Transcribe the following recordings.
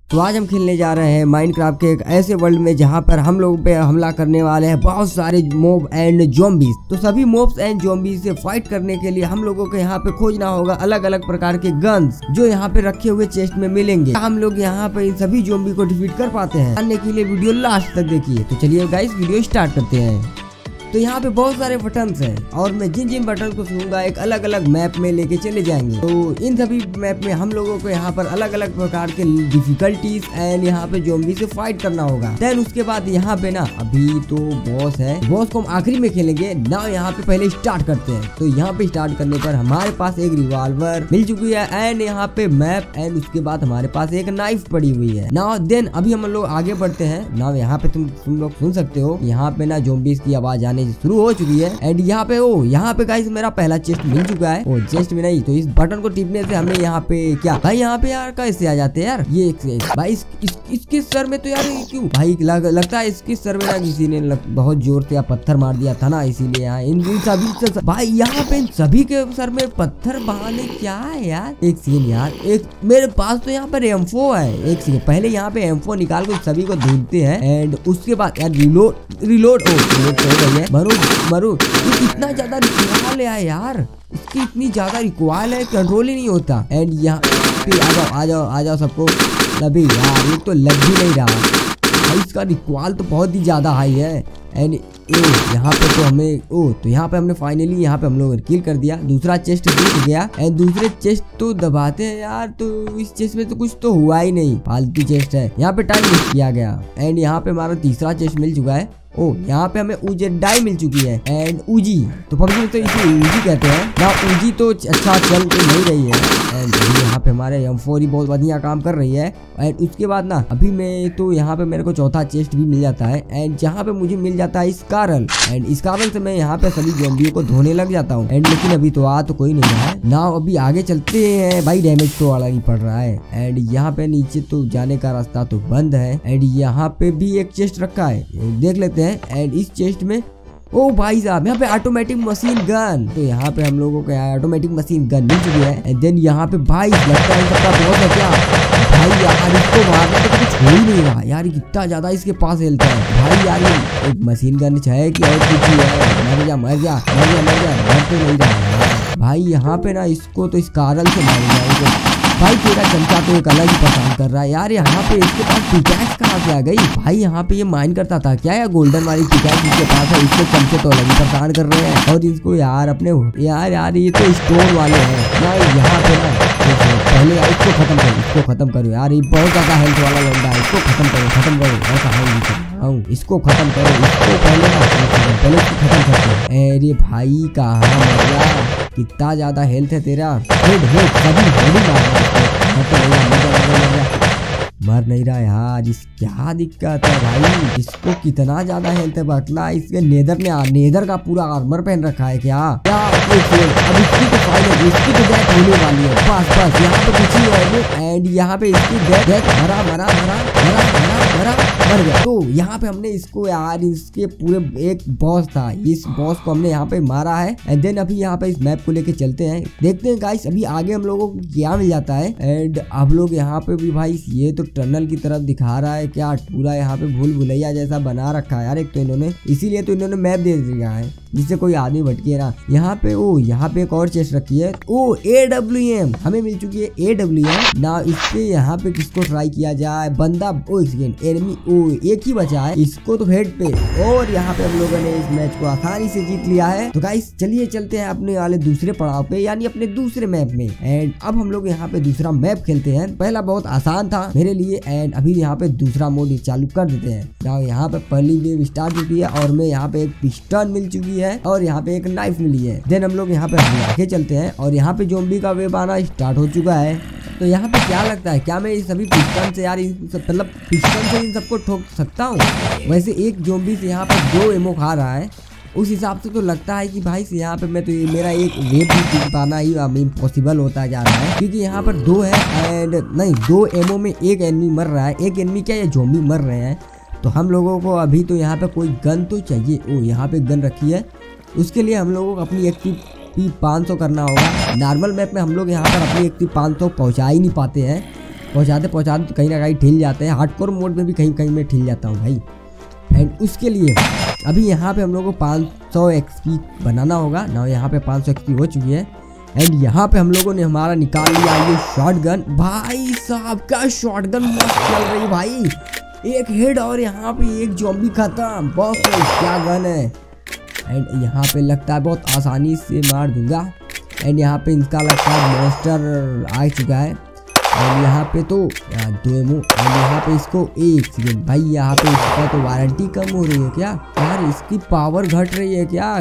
तो आज हम खेलने जा रहे हैं माइनक्राफ्ट के एक ऐसे वर्ल्ड में जहां पर हम लोगों पे हमला करने वाले हैं बहुत सारे मोब एंड ज़ॉम्बीज। तो सभी मोब्स एंड ज़ॉम्बीज से फाइट करने के लिए हम लोगों को यहाँ पे खोजना होगा अलग अलग प्रकार के गन्स जो यहाँ पे रखे हुए चेस्ट में मिलेंगे। हम लोग यहाँ पे इन सभी ज़ॉम्बी को डिफीट कर पाते हैं। जानने के लिए वीडियो लास्ट तक देखिए। तो चलिए गाइस वीडियो स्टार्ट करते हैं। तो यहाँ पे बहुत सारे बटन्स हैं और मैं जिन जिन बटन को छूऊंगा एक अलग अलग मैप में लेके चले जाएंगे। तो इन सभी मैप में हम लोगों को यहाँ पर अलग अलग प्रकार के डिफिकल्टीज एंड यहाँ पे ज़ॉम्बी से फाइट करना होगा। देन उसके बाद यहाँ पे ना अभी तो बॉस है, बॉस को हम आखिरी में खेलेंगे ना। यहाँ पे पहले स्टार्ट करते हैं। तो यहाँ पे स्टार्ट करने पर हमारे पास एक रिवॉल्वर मिल चुकी है एंड यहाँ पे मैप एंड उसके बाद हमारे पास एक नाइफ पड़ी हुई है ना। देन अभी हम लोग आगे बढ़ते हैं ना। यहाँ पे तुम लोग सुन सकते हो यहाँ पे ना ज़ॉम्बीज की आवाज आने शुरू हो चुकी है एंड यहाँ पे गाइस मेरा पहला चेस्ट मिल चुका है। ओ चेस्ट में नहीं तो इस बटन को टिपने से हमें यहाँ पे क्या भाई यहाँ पे यार कैसे आ जाते हैं यार ये भाई इसके सर में तो यार क्यों भाई लगता है इसके सर में ना किसी ने बहुत जोर से पत्थर मार दिया था ना, इसीलिए यहाँ इन सभी भाई यहाँ पे सभी के सर में पत्थर बहाने क्या है यार। एक सेकंड यार, एक मेरे पास तो यहाँ पर M4 है। एक सेकंड पहले यहाँ पे M4 निकाल कर सभी को ढूंढते हैं एंड उसके बाद यार रिलोड हो गई है। मरो इतना ज्यादा रिकॉइल है यार, इसकी इतनी ज्यादा रिकॉइल है कंट्रोल ही नहीं होता। एंड यहाँ पे आ जाओ सबको। अभी यार ये तो लग भी नहीं रहा भाई, इसका रिकॉइल तो बहुत ही ज्यादा हाई है। एंड यहाँ पे तो हमें तो यहाँ पे हमने फाइनली यहाँ पे हम लोग किल कर दिया। दूसरा चेस्ट दिख गया एंड दूसरे चेस्ट तो दबाते हैं यार। तो इस चेस्ट में तो कुछ तो हुआ ही नहीं, फालतू चेस्ट है। यहाँ पे टाइम वेस्ट किया गया एंड यहाँ पे हमारा तीसरा चेस्ट मिल चुका है। यहाँ पे हमें उजेडाई मिल चुकी है एंड उजी तो पबजी में तो इसे उजी कहते हैं ना। उजी तो अच्छा चल तो नहीं रही है एंड यहाँ पे हमारे M4 ही बहुत बढ़िया काम कर रही है। एंड उसके बाद ना अभी मैं तो यहाँ पे मेरे को चौथा चेस्ट भी मिल जाता है एंड जहाँ पे मुझे मिल जाता है स्कारल एंड स्कारल से मैं यहाँ पे सभी ज़ॉम्बियों को धोने लग जाता हूँ। एंड लेकिन अभी तो तो कोई नहीं रहा है ना। अभी आगे चलते हैं भाई, डैमेज तो अलग ही पड़ रहा है एंड यहाँ पे नीचे तो जाने का रास्ता तो बंद है। एंड यहाँ पे भी एक चेस्ट रखा है, देख लेते हैं। एंड इस चेस्ट में भाई साहब यहाँ पे ऑटोमेटिक मशीन गन, तो यहाँ पे हम लोगों को ऑटोमेटिक मशीन गन मिल चुकी है। एंड देन यहाँ पे भाई लगता है सबका बहुत है क्या भाई यार, इसको मारने तो कुछ हो ही नहीं रहा यार, कितना ज्यादा इसके पास हेल्थ है भाई यार। एक मशीन गन है कि और कुछ ही है। मर जा तो नहीं रहा भाई। यहाँ पे ना इसको तो इस कारल से मारेगा भाई। तेरा चमचा तो एक अलग ही परेशान कर रहा है यार। यहाँ पे इसके पास पिकैक्स कहाँ से आ गई भाई। यहाँ पे ये माइन करता था क्या, या गोल्डन वाली पिकैक्स इसके पास है। इसके चमचे तो अलग ही परेशान कर रहे हैं और इसको यार अपने यार ये तो स्टोन वाले हैं ना। यहाँ पे ना पहले यार इसको खत्म करो यार, ये बहुत ज्यादा हेल्थ वाला लौंडा है। इसको खत्म करो ऐसा है इसको खत्म करो। इसको पहले इसको खत्म करते हैं। अरे भाई कहाँ मर गया, कितना ज्यादा हेल्थ है तेरा। मर नहीं रहा यार, इस क्या दिक्कत है भाई। इसको कितना ज्यादा हेल्थ है बटला। इसके नेदर का पूरा आर्मर पहन रखा है क्या। अब इसकी तो फाइनल इसकी तो डेथ होने वाली है। बस यहाँ पे कुछ ही है एंड यहाँ पे इसकी डेथ मर गया। तो यहाँ पे हमने इसको यार इसके पूरे एक बॉस था, इस बॉस को हमने यहाँ पे मारा है। एंड देन अभी यहाँ पे इस मैप को लेके चलते हैं, देखते हैं गाइस अभी आगे हम लोगों को क्या मिल जाता है। एंड अब लोग यहाँ पे भी भाई ये तो टनल की तरफ दिखा रहा है क्या, पूरा यहाँ पे भूल भुलैया जैसा बना रखा है यार। एक तो इन्होंने इसीलिए तो इन्होंने मैप दे दिया है जिससे कोई आदमी भटके ना। यहाँ पे यहाँ पे एक और चेस्ट रखी है। AWM हमें मिल चुकी है AWM ना। इससे यहाँ पे किसको ट्राई किया जाए, बंदा एनिमी एक ही बचा है, इसको तो हेड पे। और यहाँ पे हम लोगों ने इस मैच को आसानी से जीत लिया है। तो गाइस चलिए चलते हैं अपने वाले दूसरे पड़ाव पे, यानी अपने दूसरे मैप में। एंड अब हम लोग यहाँ पे दूसरा मैप खेलते हैं। पहला बहुत आसान था मेरे लिए एंड अभी यहाँ पे दूसरा मोड चालू कर देते हैं। यहाँ पे पहली वेव स्टार्ट होती है और मैं यहाँ पे एक पिस्टन मिल चुकी है और यहाँ पे एक नाइफ मिली है। देन हम लोग यहाँ पे आगे चलते हैं और यहाँ पे ज़ॉम्बी का वेव आना स्टार्ट हो चुका है। तो यहाँ पे क्या लगता है, क्या मैं इस सभी पिस्टन से यार मतलब पिस्टन से इन सबको ठोक सकता हूँ। वैसे एक ज़ॉम्बी से यहाँ पर 2 एमओ खा रहा है, उस हिसाब से तो लगता है कि भाई यहाँ पे मैं तो मेरा एक वेब भी पाना ही इम्पॉसिबल होता जा रहा है, क्योंकि यहाँ पर 2 है एंड नहीं 2 एमओ में एक एनिमी मर रहा है। एक एनिमी क्या, ये ज़ॉम्बी मर रहे हैं। तो हम लोगों को अभी तो यहाँ पे कोई गन तो चाहिए। यहाँ पे गन रखी है, उसके लिए हम लोगों को अपनी एक्टिव 500 करना होगा। नॉर्मल मैप में हम लोग यहाँ पर अपनी एक्टिव 500 पहुँचा ही नहीं पाते हैं। पहुँचाते तो कहीं ना कहीं ठिल जाते हैं। हार्डकोर मोड में भी कहीं कहीं मैं ठिल जाता हूँ भाई। एंड उसके लिए अभी यहाँ पे हम लोग को 500 XP बनाना होगा ना। यहाँ पे 500 XP हो चुकी है। एंड यहाँ पे हम लोगों ने हमारा निकाल लिया ये शॉटगन। भाई साहब का शॉटगन मस्त चल रही भाई, एक हेड और यहाँ पे एक ज़ॉम्बी खत्म। बॉस क्या गन है। एंड यहाँ पे लगता है बहुत आसानी से मार दूंगा। एंड यहाँ पे इनका लगता है मॉन्स्टर आ चुका है। एंड यहाँ पे तो 2 एमो। एंड यहाँ पे इसको 1 सेकेंड भाई, यहाँ पे इसका तो वारंटी कम हो रही है क्या यार, इसकी पावर घट रही है क्या।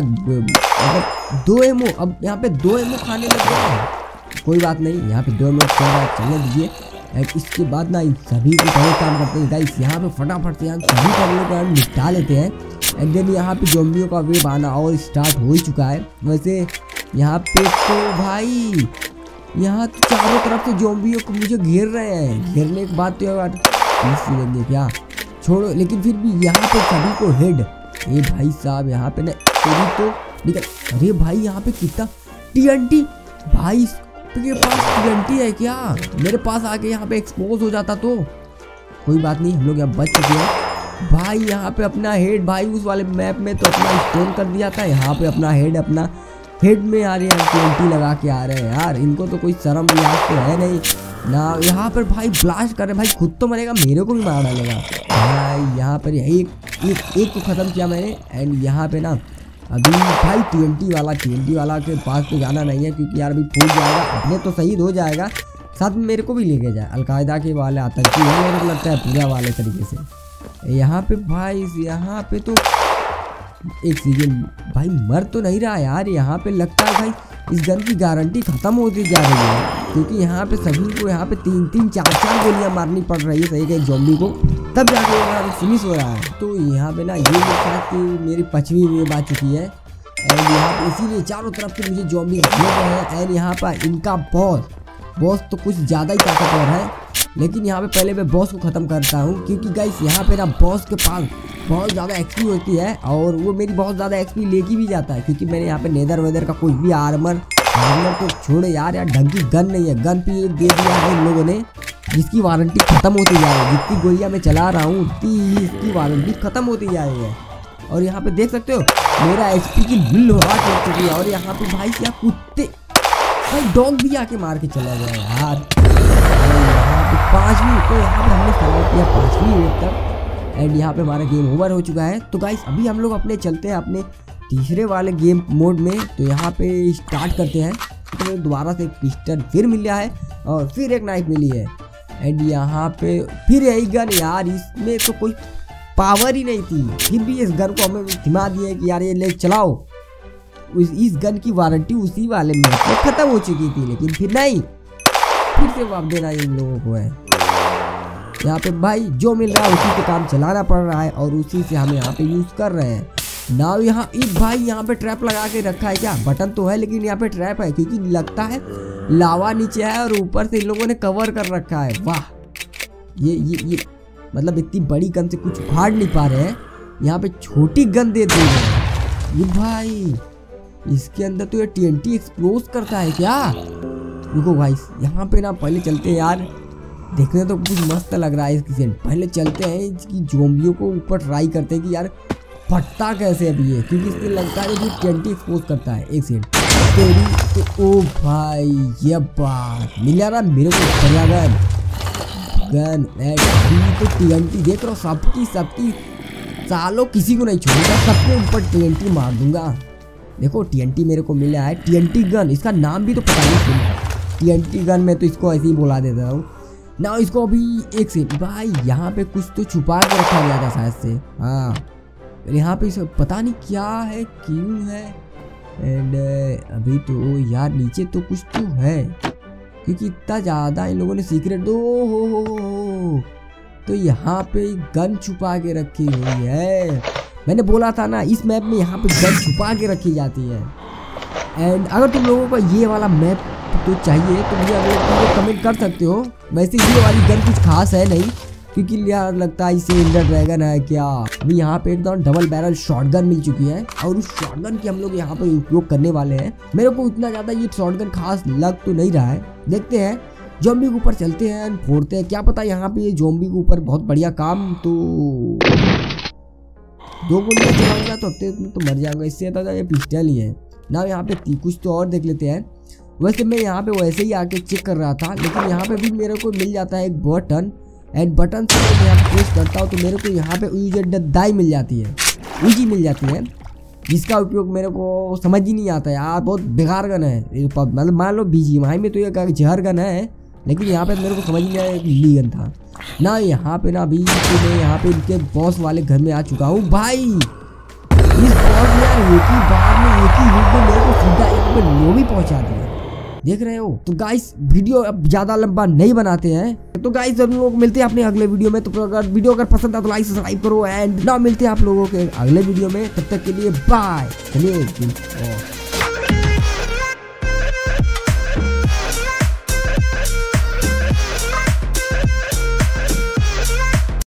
मतलब 2 एमो, अब यहाँ पे 2 एमो खाने लग गया है। कोई बात नहीं, यहाँ पे 2 एमो चल रहा है, चलने दीजिए। एंड इसके बाद ना इन सभी को पहले काम करते हैं गाइस, यहाँ पे फटाफट से हम सभी का हम निपटा लेते हैं। एंड देन यहाँ पे ज़ॉम्बियों का वेव आना और स्टार्ट हो ही चुका है। वैसे यहाँ पे तो भाई यहाँ तो चारों तरफ से ज़ॉम्बियों को मुझे घेर रहे हैं। घेरने के बाद तो यार लेंगे क्या, छोड़ो। लेकिन फिर भी यहाँ पे सभी को हेड। ये भाई साहब यहाँ पे ना तो निकल। अरे भाई यहाँ पे कितना TNT, भाई के पास TNT है क्या। मेरे पास आके यहाँ पे एक्सपोज हो जाता तो कोई बात नहीं, हम लोग यहाँ बच चुके हैं। भाई यहाँ पे अपना हेड, भाई उस वाले मैप में तो अपना स्टोन कर दिया था, यहाँ पे अपना हेड में आ रहे हैं TNT लगा के आ रहे हैं यार। इनको तो कोई शर्म लिहाज तो है नहीं ना। यहाँ पर भाई ब्लास्ट कर रहे भाई, खुद तो मरेगा मेरे को भी मार डालेगा भाई। यहाँ पर एक को ख़त्म किया मैंने। एंड यहाँ पे ना अभी भाई TNT वाला के पास तो जाना नहीं है, क्योंकि यार अभी फूट जाएगा, अपने तो शहीद हो जाएगा, साथ में मेरे को भी लेके जाए। अलकायदा के वाले आतंकी है मेरे को लगता है पूरा वाले तरीके से। यहाँ पे भाई यहाँ पे तो एक सेकेंड भाई मर तो नहीं रहा यार। यहाँ पे लगता है भाई इस गन की गारंटी खत्म होती जा रही है, क्योंकि यहाँ पे सभी को यहाँ पे 3-3, 4-4 गोलियाँ मारनी पड़ रही है सही एक ज़ॉम्बी को, तब जाके यहाँ पे फिनिश हो रहा है। तो यहाँ पे ना ये देखा कि मेरी 5वीं वेव आ चुकी है। एंड यहाँ पे इसीलिए चारों तरफ से मुझे ज़ॉम्बी घेर रहे हैं। एंड यहाँ पर इनका बॉस तो कुछ ज़्यादा ही ताकतवर है, लेकिन यहाँ पे पहले मैं बॉस को ख़त्म करता हूँ, क्योंकि गाइस यहाँ पे ना बॉस के पास बहुत ज़्यादा XP होती है और वो मेरी बहुत ज़्यादा XP लेके भी जाता है, क्योंकि मैंने यहाँ पे नेदर वेदर का कुछ भी आर्मर तो छोड़े यार ढंग की गन नहीं है। गन पे एक दे दिया है इन लोगों ने, जिसकी वारंटी ख़त्म होती जा रही है। जितनी गोलियाँ मैं चला रहा हूँ उतनी ही इसकी वारंटी ख़त्म होती जा रही है। और यहाँ पे देख सकते हो मेरा HP की बिल हाथ लग चुकी है। और यहाँ पे भाई क्या कुत्ते, भाई डॉग भी आके मार के चला गया यार। यहाँ पे 5वीं, तो यहाँ पे हमने सर्वाइव किया 5वीं वेव तक। एंड यहाँ पे हमारा गेम ओवर हो चुका है। तो गाइस अभी हम लोग अपने चलते हैं अपने तीसरे वाले गेम मोड में। तो यहाँ पे स्टार्ट करते हैं। तो दोबारा से एक पिस्टल फिर मिला है और फिर एक नाइफ मिली है। एंड यहाँ पे फिर यही गन यार, इसमें तो कोई पावर ही नहीं थी, फिर भी इस गन को हमें थमा दिया कि यार ये ले चलाओ। इस गन की वारंटी उसी वाले में खत्म हो चुकी थी, लेकिन फिर नहीं, फिर से वापस देना इन लोगों को है। यहाँ पे भाई जो मिल रहा है उसी पे काम चलाना पड़ रहा है और उसी से हम यहाँ पे यूज कर रहे हैं। नाउ यहाँ एक भाई यहाँ पे ट्रैप लगा के रखा है क्या, बटन तो है लेकिन यहाँ पे ट्रैप है, क्योंकि लगता है लावा नीचे है और ऊपर से इन लोगों ने कवर कर रखा है। वाह, ये मतलब इतनी बड़ी गन से कुछ फाड़ नहीं पा रहे हैं, यहाँ पे छोटी गन दे दी है। ये भाई इसके अंदर तो ये TNT एक्सप्लोज करता है क्या। रुको भाई यहाँ पे ना पहले चलते हैं यार, देखने तो कुछ मस्त लग रहा है इसकी सेंट। पहले चलते हैं इसकी ज़ॉम्बियों को ऊपर ट्राई करते हैं कि यार फटता कैसे अभी है, क्योंकि इससे लगता है कि TNT एक्सपोज करता है। एक सेंट तेरी तो, ओ भाई ये बात मिला ना मेरे को गन तो TNT देख रहा हूँ सबकी सालों किसी को नहीं छोड़ूंगा, सबके ऊपर TNT मार दूंगा। देखो TNT मेरे को मिला है, TNT गन, इसका नाम भी तो पता नहीं TNT गन, मैं तो इसको ऐसे ही बुला देता हूँ ना। इसको अभी एक सेकंड भाई यहाँ पे कुछ तो छुपा के रखा गया था शायद से, हाँ यहाँ पे इसे पता नहीं क्या है क्यों है। एंड अभी तो यार नीचे तो कुछ तो है, क्योंकि इतना ज़्यादा इन लोगों ने सीक्रेट दो हो। तो यहाँ पे गन छुपा के रखी हुई है। मैंने बोला था ना इस मैप में यहाँ पे गन छुपा के रखी जाती है। एंड अगर तुम लोगों को ये वाला मैप तो चाहिए तो मुझे अगर कमेंट कर सकते हो। वैसे ये वाली गन कुछ खास है नहीं, क्योंकि यार लगता है इसे इंडर ड्रैगन है क्या। अभी यहाँ पे एकदम डबल बैरल शॉटगन मिल चुकी है और उस शॉटगन की हम लोग यहाँ पे उपयोग करने वाले हैं। मेरे को इतना ज़्यादा ये शॉटगन खास लग तो नहीं रहा है, देखते हैं। ज़ॉम्बी के ऊपर चलते हैं, फोड़ते हैं। क्या पता यहाँ पे ये ज़ॉम्बी के ऊपर बहुत बढ़िया काम। तो 2 गोलियां चलाऊंगा तो हफ्ते में तो मर जाऊंगा, इससे अच्छा ये पिस्टल ही है ना। यहाँ पे कुछ तो और देख लेते हैं। वैसे मैं यहाँ पे वैसे ही आके चेक कर रहा था, लेकिन यहाँ पे भी मेरे को मिल जाता है एक बटन, एंड बटन से मैं यहाँ प्रेस करता हूँ तो मेरे को यहाँ पे यूज दाई मिल जाती है, ऊजी मिल जाती है, जिसका उपयोग मेरे को समझ ही नहीं आता यार। बहुत बेकार गन है, मतलब मान लो BGMI में तो ये जहर गन है, लेकिन यहाँ पे मेरे को समझ नहीं आया ली गन था ना। यहाँ पे ना अभी मैं यहाँ पे इनके बॉस वाले घर में आ चुका हूँ भाई। इस बॉस ने यार एक ही बार में एक ही हिट में मेरे को सीधा यहाँ पे लॉबी पहुँचा दिया, देख रहे हो। तो गाइस वीडियो अब ज्यादा लंबा नहीं बनाते हैं। तो गाइस हम लोग मिलते हैं अपने अगले वीडियो में। तो अगर वीडियो पसंद आए तो लाइक सब्सक्राइब करो, एंड ना मिलते हैं आप लोगों के अगले वीडियो में। तब तक के लिए बाय। चलिए।